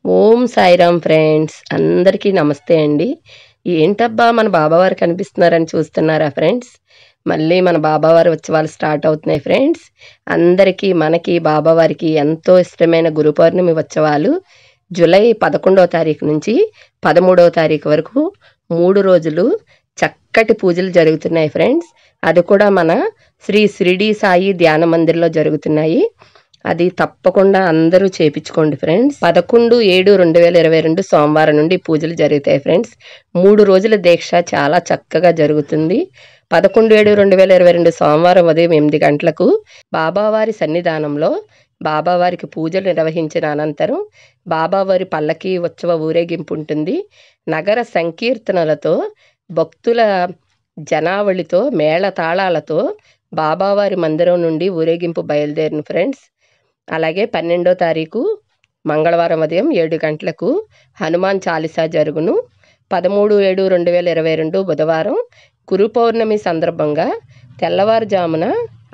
ఓం Sairam friends, అందరికీ నమస్తే అండి. ఏంటబ్బా మన బాబావారు కనిపిస్తున్నారని చూస్తున్నారా ఫ్రెండ్స్? మళ్ళీ మన బాబావారి ఉత్సవాలు స్టార్ట్ అవుతున్నాయి ఫ్రెండ్స్. అందరికీ మనకి బాబావారికి ఎంతో ఇష్టమైన గురు పౌర్ణమి ఉత్సవాలు జూలై 11వ తారీఖు నుంచి 13వ తారీఖు వరకు 3 రోజులు చక్కటి పూజలు జరుగుతున్నాయి ఫ్రెండ్స్. అది కూడా మన శ్రీ షిరిడి సాయి ధ్యాన మందిర్లో జరుగుతున్నాయి. అది తప్పకుండా అందరూ చేపించుకోండి ఫ్రెండ్స్. 11/7/2022 సోమవారం నుండి పూజలు జరుగుతాయి ఫ్రెండ్స్. 3 రోజుల దీక్ష చాలా చక్కగా జరుగుతుంది. 11/7/2022 సోమవారం ఉదయం 8 గంటలకు బాబావారి సన్నిధానంలో బాబావారికి పూజలు నిర్వహించిన అనంతరం బాబావారి పల్లకి ఉత్సవ ఊరేగింపు ఉంటుంది. నగర సంకీర్తనలతో భక్తుల జనావళితో మేళతాళాలతో బాబావారి మందిరం నుండి ఊరేగింపు బయలుదేరిన ఫ్రెండ్స్. అలాగే 12వ తారీఖు మంగళవారం ఉదయం 7 గంటలకు హనుమాన్ చాలీసా జరుగును. 13/7/2022 బుధవారం గురు పౌర్ణమి సందర్భంగా తెల్లవారుజామున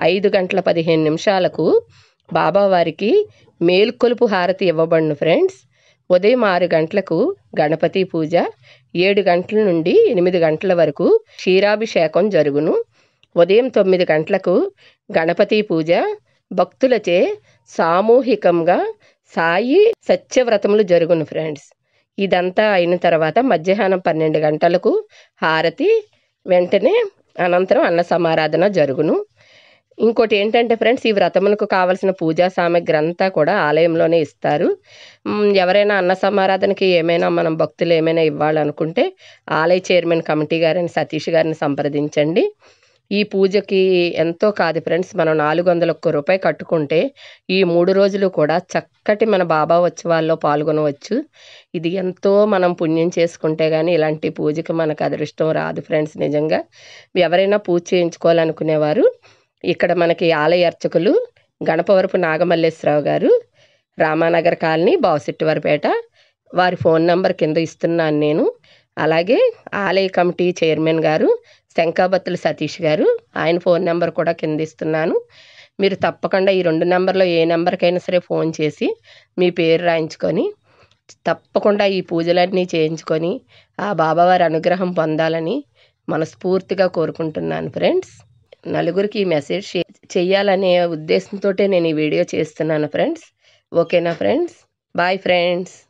5:15 బాబావారికి మేల్కొలుపు హారతి ఇవ్వబడును ఫ్రెండ్స్. ఉదయం 6 గంటలకు గణపతి పూజ, 7 గంటల నుండి 8 గంటల వరకు క్షీరాభిషేకం జరుగును. ఉదయం 9 గంటలకు గణపతి పూజ, భక్తులచే సామూహికంగా సాయి సత్యవ్రతములు జరుగును ఫ్రెండ్స్. ఇదంతా అయిన తర్వాత మధ్యాహ్నం 12 గంటలకు హారతి, వెంటనే అనంతరం అన్న సమారాధన జరుగును. ఇంకోటి ఏంటంటే ఫ్రెండ్స్, ఈ వ్రతములకు కావలసిన పూజా సామాగ్రి అంతా కూడా ఆలయంలోనే ఇస్తారు. ఎవరైనా అన్న సమారాధనకి ఏమైనా మనం భక్తులు ఏమైనా ఇవ్వాలనుకుంటే ఆలయ చైర్మన్ కమిటీ గారిని సతీష్ గారిని సంప్రదించండి. ఈ పూజకి ఎంతో కాదు ఫ్రెండ్స్, మనం 401 రూపాయలు కట్టుకుంటే ఈ 3 రోజులు కూడా చక్కటి మన బాబా ఉత్సవాల్లో పాల్గొనవచ్చు. ఇది ఎంతో మనం పుణ్యం చేసుకుంటే కానీ ఇలాంటి పూజకి మనకు అదృష్టం రాదు ఫ్రెండ్స్. నిజంగా ఎవరైనా పూజ చేయించుకోవాలనుకునేవారు ఇక్కడ మనకి ఆలయ అర్చకులు గణపవరపు నాగమల్లేశ్వరరావు గారు, రామానగర్ కాలనీ, బావసిట్టివారిపేట. వారి ఫోన్ నంబర్ కింద ఇస్తున్నాను నేను. అలాగే ఆలయ కమిటీ చైర్మన్ గారు శంకాబత్తుల సతీష్ గారు, ఆయన ఫోన్ నెంబర్ కూడా కింద ఇస్తున్నాను. మీరు తప్పకుండా ఈ 2 నెంబర్లో ఏ నెంబర్కైనా సరే ఫోన్ చేసి మీ పేరు రాయించుకొని తప్పకుండా ఈ పూజలన్నీ చేయించుకొని ఆ బాబావారి అనుగ్రహం పొందాలని మనస్ఫూర్తిగా కోరుకుంటున్నాను ఫ్రెండ్స్. నలుగురికి ఈ మెసేజ్ చెయ్యాలనే ఉద్దేశంతో నేను ఈ వీడియో చేస్తున్నాను ఫ్రెండ్స్. ఓకేనా ఫ్రెండ్స్? Bye friends.